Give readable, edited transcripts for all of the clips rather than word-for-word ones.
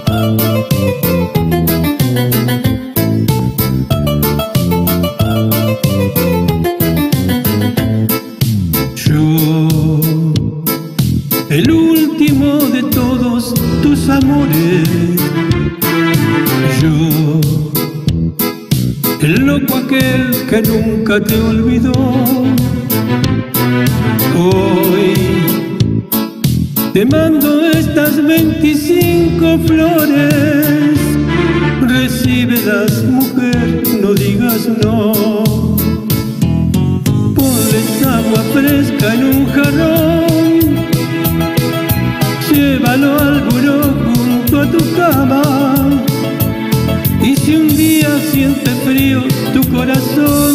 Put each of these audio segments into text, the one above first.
El último de todos tus amores, yo, el loco aquel que nunca te olvidó. Hoy te mando estas 25 flores, recíbelas, mujer, no digas no. Ponles agua fresca en un jarrón, llévalo al buró junto a tu cama. Y si un día siente frío tu corazón,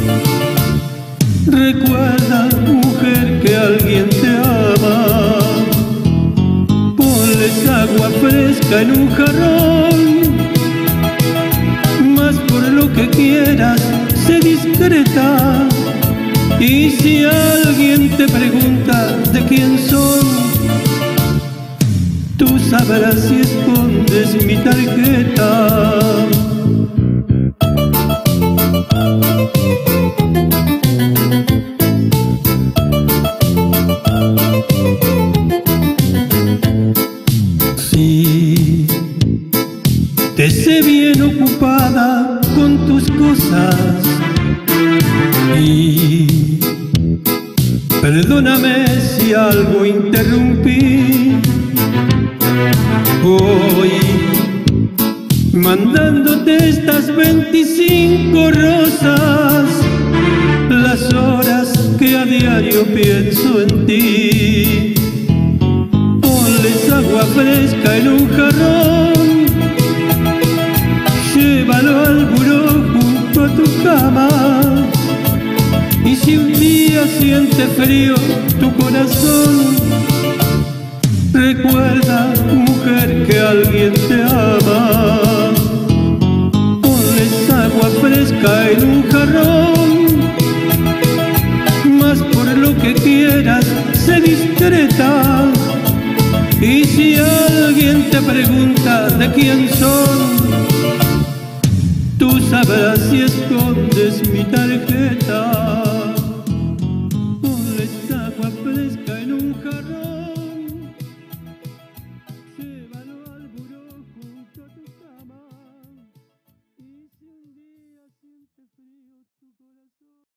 recuerda, mujer, que alguien te ama. Ponles agua fresca en un jarrón, mas por lo que quieras, sé discreta. Y si alguien te pregunta de quién son, tú sabrás si escondes mi tarjeta. Sí, te sé bien ocupada con tus cosas y perdóname si algo interrumpí. Hoy, mandándote estas 25 rosas, las horas que a diario pienso en ti. Ponles agua fresca en un jarrón, llévalo al buró junto a tu cama. Y si un día siente frío tu corazón, recuerda, mujer, que alguien te ama. Ponles agua fresca en un jarrón, mas por lo que quieras, sé discreta. Y si alguien te pregunta de quién son, tú sabrás si escondes mi tarjeta.